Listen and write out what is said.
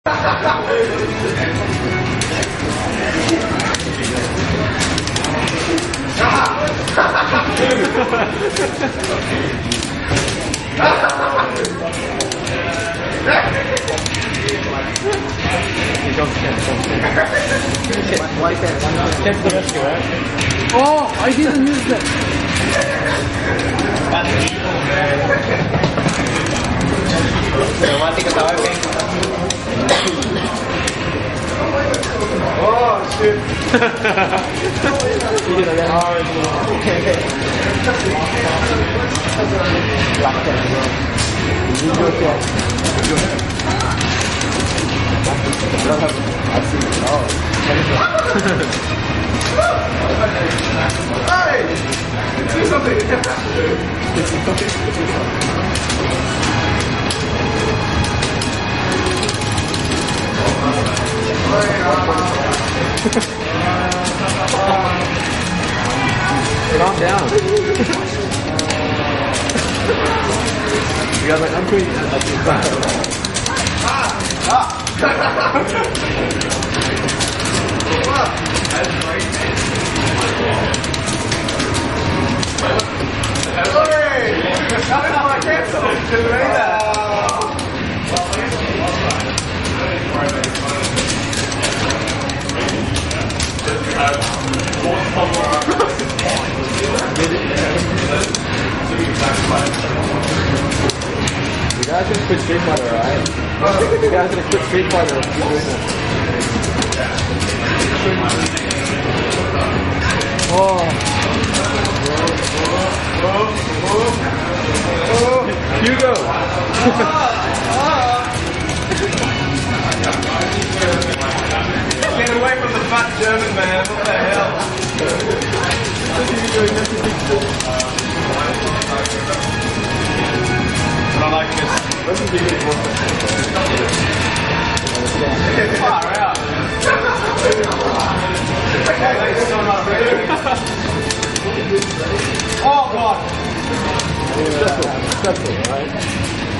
Oh, I didn't use that. Oh shit. Hey! Do something! Calm down. You got like, I'm going to You guys gonna quit Street Fighter, alright? You guys gonna quit Street Fighter if you're doing this. Oh. Hugo! Get away from the fat German man, what the hell? I like this. Far out. Oh god! That's all, right?